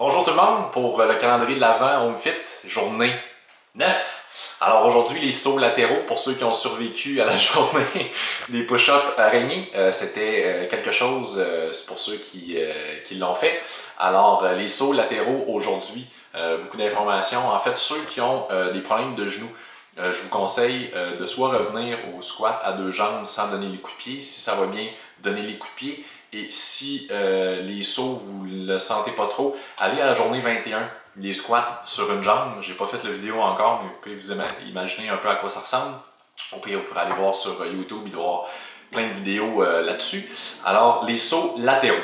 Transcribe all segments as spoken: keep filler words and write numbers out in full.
Bonjour tout le monde pour le calendrier de l'Avent Home Fit, journée neuf. Alors aujourd'hui, les sauts latéraux, pour ceux qui ont survécu à la journée des push-ups araignées, euh, c'était euh, quelque chose euh, pour ceux qui, euh, qui l'ont fait. Alors euh, les sauts latéraux aujourd'hui, euh, beaucoup d'informations. En fait, ceux qui ont euh, des problèmes de genoux, euh, je vous conseille euh, de soit revenir au squat à deux jambes sans donner les coups de pied. Si ça va bien, donner les coups de pied. Et si euh, les sauts, vous ne le sentez pas trop, allez à la journée vingt et un, les squats sur une jambe. J'ai pas fait la vidéo encore, mais vous pouvez vous imaginer un peu à quoi ça ressemble. Au pire, vous pourrez aller voir sur YouTube, il doit y avoir plein de vidéos euh, là-dessus. Alors, les sauts latéraux.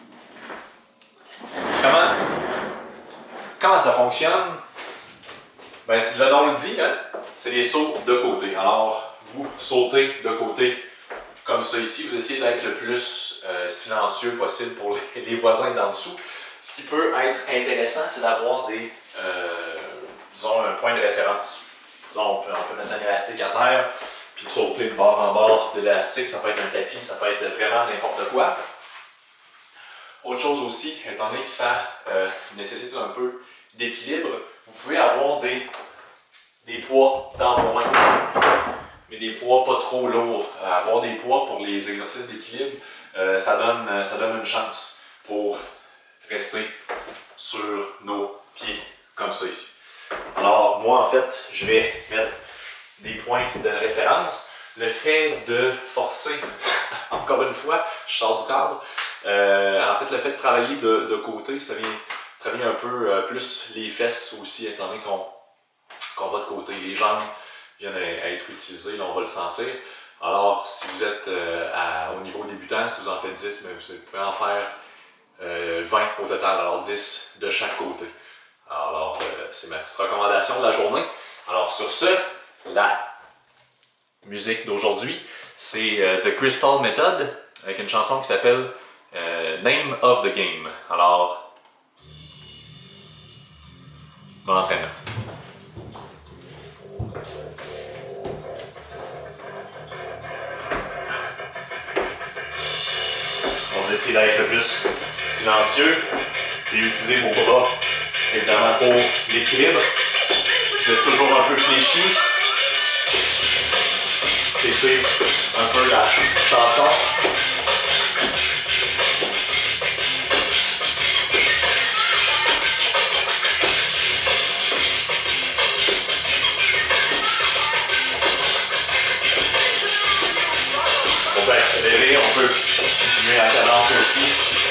Comment, comment ça fonctionne? Ben, le nom le dit, hein? C'est les sauts de côté. Alors, vous sautez de côté. Comme ça ici, vous essayez d'être le plus euh, silencieux possible pour les, les voisins d'en dessous. Ce qui peut être intéressant, c'est d'avoir des, euh, disons, un point de référence. Disons, on peut, on peut mettre un élastique à terre, puis sauter de bord en bord de l'élastique. Ça peut être un tapis, ça peut être vraiment n'importe quoi. Autre chose aussi, étant donné que ça euh, nécessite un peu d'équilibre, vous pouvez avoir des, des poids dans vos mains. Mais des poids pas trop lourds. Euh, avoir des poids pour les exercices d'équilibre, euh, ça, donne, euh, ça donne une chance pour rester sur nos pieds, comme ça ici. Alors, moi, en fait, je vais mettre des points de référence. Le fait de forcer, encore une fois, je sors du cadre, euh, en fait, le fait de travailler de, de côté, ça vient travailler un peu euh, plus les fesses aussi, étant donné qu'on qu'on va de côté. Les jambes viennent à être utilisées, là, on va le sentir. Alors, si vous êtes euh, à, au niveau débutant, si vous en faites dix, mais vous pouvez en faire euh, vingt au total, alors dix de chaque côté. Alors, euh, c'est ma petite recommandation de la journée. Alors, sur ce, la musique d'aujourd'hui, c'est euh, The Crystal Method, avec une chanson qui s'appelle euh, Name of the Game. Alors, bon entraînement. On va essayer d'être le plus silencieux, puis utiliser vos bras, évidemment pour l'équilibre. Vous êtes toujours un peu fléchi. Et c'est un peu la chanson. On peut accélérer, on peut diminuer la cadence aussi.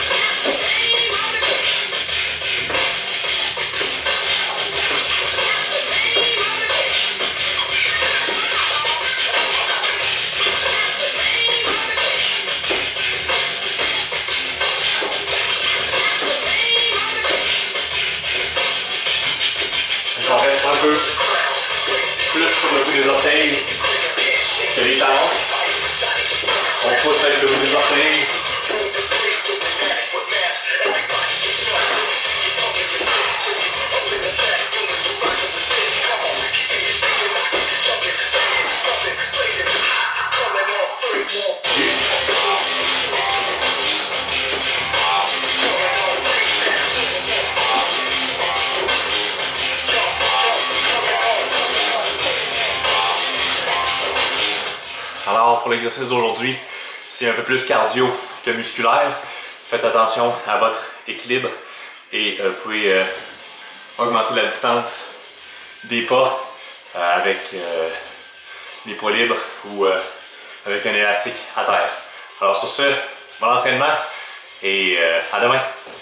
Donc on reste un peu plus sur le bout des orteils que les talons. On pousse avec le bout des orteils. Alors, pour l'exercice d'aujourd'hui, c'est un peu plus cardio que musculaire. Faites attention à votre équilibre et euh, vous pouvez euh, augmenter la distance des pas euh, avec euh, des poids libres ou euh, avec un élastique à terre. Alors sur ce, bon entraînement et euh, à demain!